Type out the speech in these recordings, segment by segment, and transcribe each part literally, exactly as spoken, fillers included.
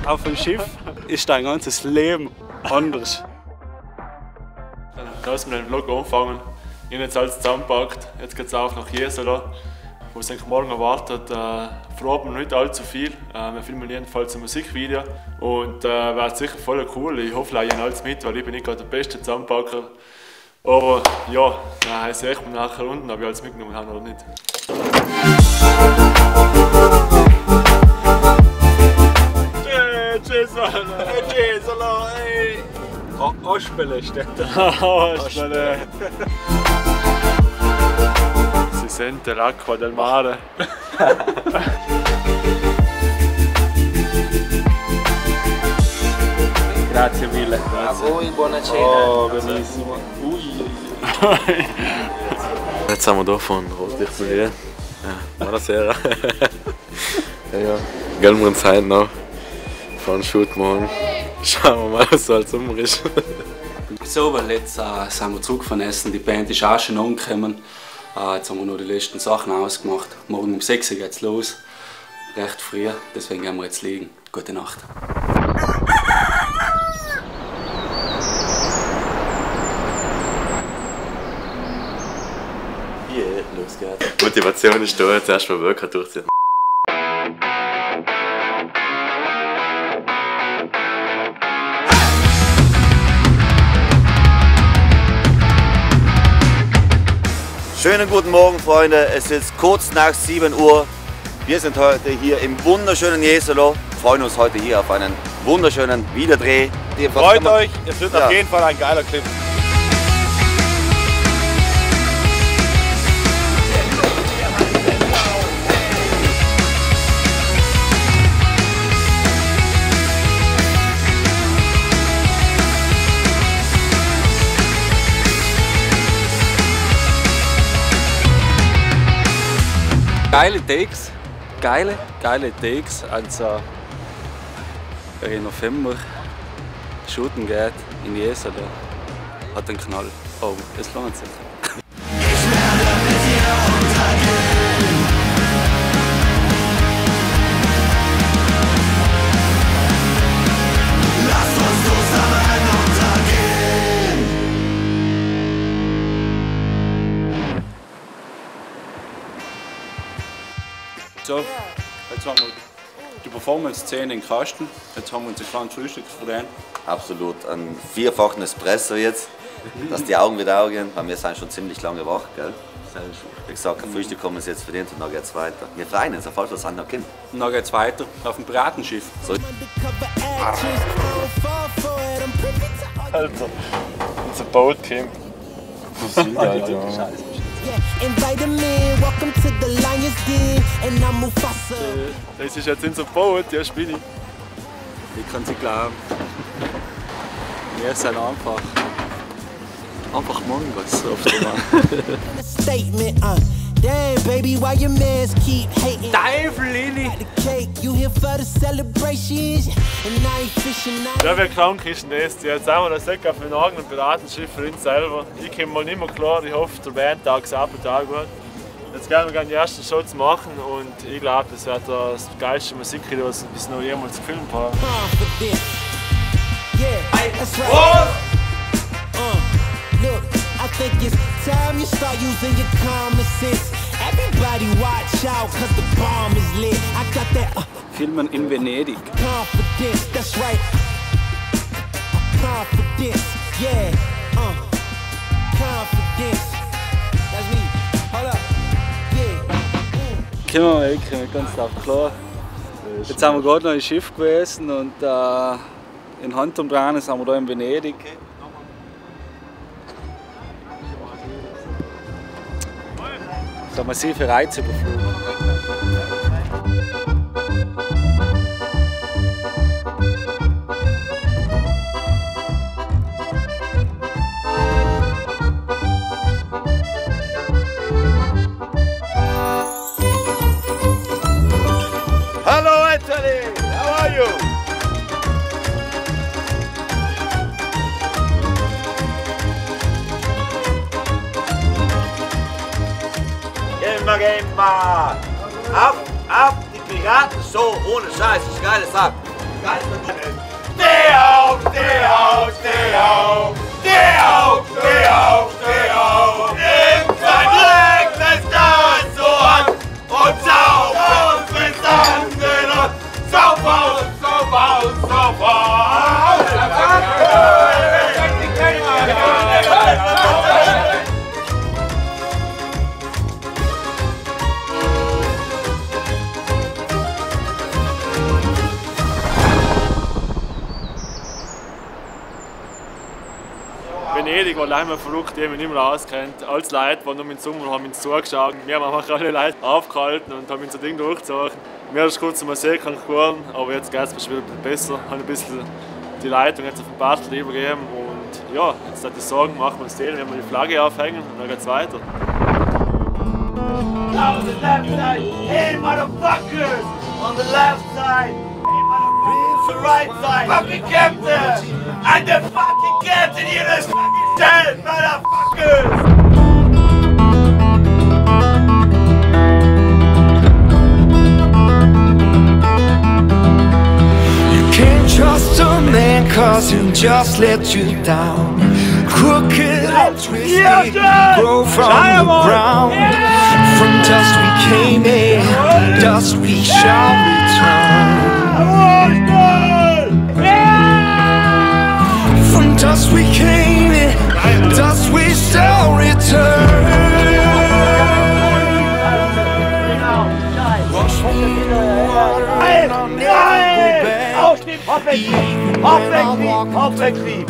auf dem Schiff ist dein ganzes Leben anders. Dann müssen wir den Vlog anfangen. Ich habe jetzt alles zusammengepackt. Jetzt geht es auf nach Jesolo, wo es eigentlich morgen erwartet. Äh, Vorhaben nicht allzu viel. Äh, wir filmen jedenfalls ein Musikvideo und äh, wäre sicher voll cool. Ich hoffe, ich habe alles mit, weil ich bin nicht gerade der beste Zusammenpacker. Aber ja, dann sehe ich mir nachher unten, ob ich alles mitgenommen habe oder nicht. Jesolo! Jesolo, ey! Aspele steht da. Aspele! Si sente l'acqua del mare. Grazie mille. A voi, buona cena. Oh, benissimo. Ui. Jetzt sind wir hier von Rotlicht Berlin. Ja, buonasera. Ja, ja. Gehen wir uns heute noch für einen Shoot morgen. Schauen wir mal, was so als Sommer ist. So, weil jetzt äh, sind wir zurück von Essen. Die Band ist auch schon angekommen. Äh, jetzt haben wir noch die letzten Sachen ausgemacht. Morgen um sechs Uhr geht's los. Recht früh, deswegen gehen wir jetzt liegen. Gute Nacht. Yeah, los geht's. Motivation ist da, jetzt erstmal Workout durchziehen. Schönen guten Morgen, Freunde. Es ist kurz nach sieben Uhr. Wir sind heute hier im wunderschönen Jesolo. Freuen uns heute hier auf einen wunderschönen Wiederdreh. Ihr freut euch, es wird ja auf jeden Fall ein geiler Clip. Geile Takes, geile, geile Takes. Also, wer im November shooten geht in Jesolo, hat einen Knall. Oh, es lohnt sich. Ich werde mit dir untergehen. Lass uns zusammen untergehen. So, jetzt haben wir die Performance-Szene in Kasten. Jetzt haben wir uns ein kleines Frühstück verdient. Absolut, einen vierfachen Espresso jetzt, dass die Augen wieder augen, weil wir sind schon ziemlich lange wach, gell? Wie gesagt, ein Frühstück haben wir uns jetzt verdient und dann geht's weiter. Wir freuen uns auf alles, was noch kommt. Und dann geht's weiter auf dem Piratenschiff. So. Alter, unser Boot-Team. Das ist Alter. Das ist jetzt unser Boot, ja, Spinni. Ich kann sie glauben. Wir sind einfach. Einfach Mongos auf der Mann. Teufel, Lili! Ja, wie krank ist denn das? Jetzt haben wir das Säcke auf einem eigenen Piratenschiff für uns selber. Ich komme mal nicht mehr klar, ich hoffe, der Bandtag ist ab und Tag gut. Jetzt gehen wir gerne die ersten Shots machen und ich glaube, das wird das geilste Musikvideo, das ich bis noch jemals gefilmt habe. Filmen in Venedig. Kommen wir weg, wir ganz klar. Jetzt sind wir gerade noch im Schiff gewesen und äh, in Handumdrehen sind wir da in Venedig. So massive Reize überflogen. Hello Anthony, how are you? Gemma, Gemma! Auf, auf die Piraten, so, ohne Scheiß, das ist eine geile Sache. Steh auf, steh auf, steh auf! Steh auf, steh auf, steh auf! Irgendwann legt es das so an und sauf aus mit anderen! Sauf aus, sauf aus, sauf aus! Venedig war leider verrückt, die mich nicht mehr auskennt. Als Leute, die nur im Sommer haben uns zugeschaut. Wir haben einfach alle Leute aufgehalten und haben uns so Ding durchgezogen. Mir ist kurz mal sehr krank geworden, aber jetzt geht es mir schon wieder ein bisschen besser. Ich habe ein bisschen die Leitung jetzt auf den Bartel übergeben und ja, jetzt würde ich sagen, machen wir uns den, wenn wir die Flagge aufhängen und dann geht es weiter. On the left side, hey motherfuckers! On the left side, hey motherfuckers! On the right side, fucking captain! And the fucking captain here is fucking dead, motherfuckers! You can't trust a man cause he'll just let you down. Crooked and twisted, grow from the ground. From dust we came in, dust we shall return. From dust we came in, dust we shall return. Wash me in the water and I'll never go back. Aufstehen, Hoffensiv, Hoffensiv, Hoffensiv!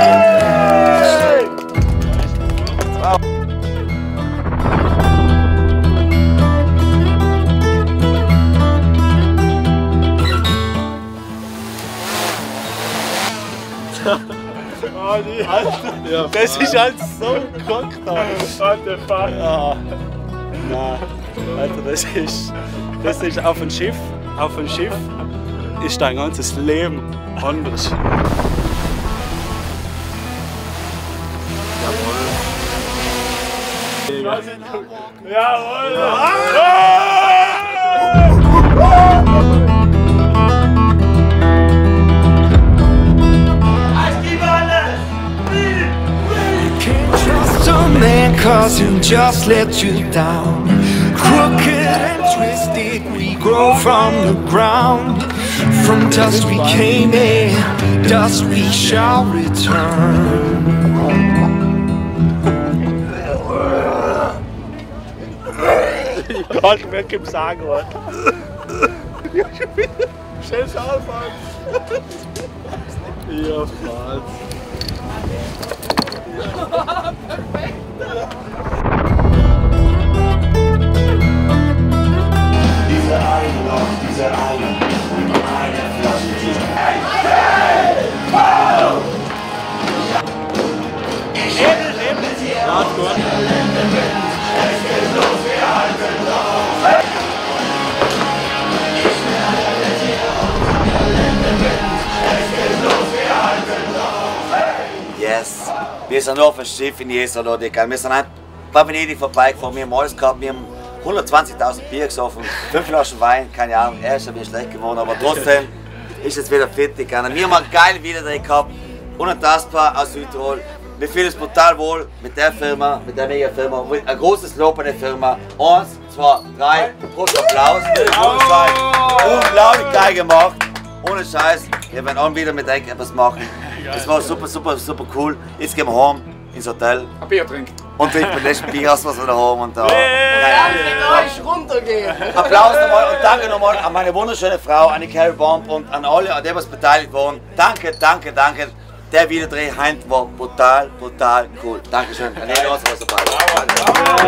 Das ist halt so gekackt. What the fuck? Ja. Nein, Alter, das ist, das ist auf dem Schiff, auf dem Schiff ist dein ganzes Leben anders. Jawohl. Jawohl. Man, cause he'll just let you down. Crooked and twisted, we grow from the ground. From dust we came in, dust we shall return. Gott, wer gibt's sagen, Mann? Schnell schauen, Mann. Ja, Mann. Diese eine noch, diese eine, eine Flasche Bier. Hey! Wow! Ich rede, rede mit dir. Ja, gut. Es geht los, wir halten drauf. Ich werde mit dir unter Gelände Wind. Es geht los, wir halten drauf. Yes! Wir sind auf dem Schiff in Jesolo, wir sind ein paar Venedig vorbeigefahren, wir haben alles gehabt, wir haben hundertzwanzigtausend Bier gesoffen, fünf Flaschen Wein, keine Ahnung, er ist ein bisschen schlecht geworden, aber trotzdem ist jetzt wieder fit. Wir haben einen geilen Wiederdreh gehabt, unantastbar aus Südtirol. Wir fühlen uns brutal wohl mit der Firma, mit der mega Firma. Ein großes Lob an der Firma. Eins, zwei, drei, großer Applaus. Unglaublich geil gemacht. Ohne Scheiß, wir werden auch wieder mit euch etwas machen. Das war super, super, super cool. Jetzt gehen wir heim ins Hotel. Ein Bier trinken. Und trinken den letzten Bier aus, was wir da haben. Und da. Ja, mit euch runtergehen. Applaus nochmal und danke nochmal an meine wunderschöne Frau, an die Carrie Bomb und an alle, an die was beteiligt waren. Danke, danke, danke. Der Wiederdreh heint war brutal, brutal cool. Dankeschön. An jeden, was dabei war.